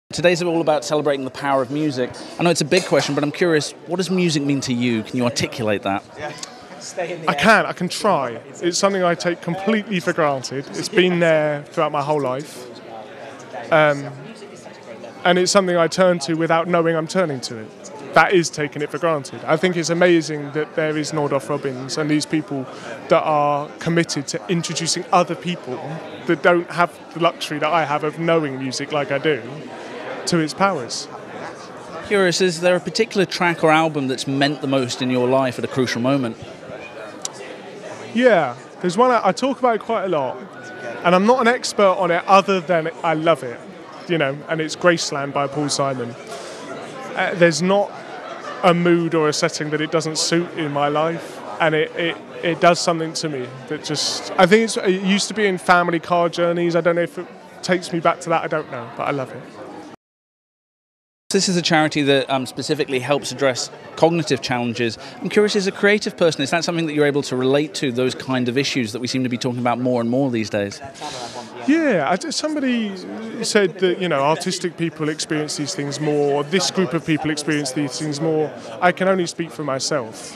Today's all about celebrating the power of music. I know it's a big question, but I'm curious, what does music mean to you? Can you articulate that? I can try. It's something I take completely for granted. It's been there throughout my whole life. And it's something I turn to without knowing I'm turning to it. That is taking it for granted. I think it's amazing that there is Nordoff Robbins and these people that are committed to introducing other people that don't have the luxury that I have of knowing music like I do to its powers. Curious, is there a particular track or album that's meant the most in your life at a crucial moment? Yeah, there's one I talk about it quite a lot, and I'm not an expert on it other than I love it, and it's Graceland by Paul Simon. There's not a mood or a setting that it doesn't suit in my life, and it does something to me that just, I think it used to be in family car journeys. I don't know if it takes me back to that, I don't know, but I love it. This is a charity that specifically helps address cognitive challenges. I'm curious, as a creative person, is that something that you're able to relate to, those kind of issues that we seem to be talking about more and more these days? Yeah, somebody said that, artistic people experience these things more, this group of people experience these things more. I can only speak for myself.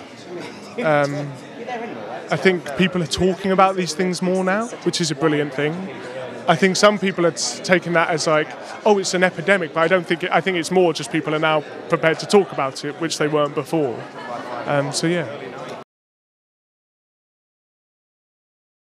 I think people are talking about these things more now, which is a brilliant thing. I think some people have taken that as like, oh, it's an epidemic, but I think it's more just people are now prepared to talk about it, which they weren't before. So yeah.